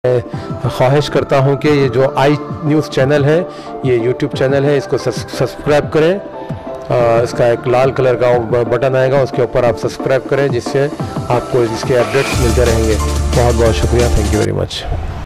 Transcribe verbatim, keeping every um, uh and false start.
ख्वाहिश करता हूं कि ये जो आई न्यूज़ चैनल है, ये यूट्यूब चैनल है, इसको सब्सक्राइब करें। आ, इसका एक लाल कलर का बटन आएगा, उसके ऊपर आप सब्सक्राइब करें, जिससे आपको इसके अपडेट्स मिलते रहेंगे। बहुत बहुत शुक्रिया, थैंक यू वेरी मच।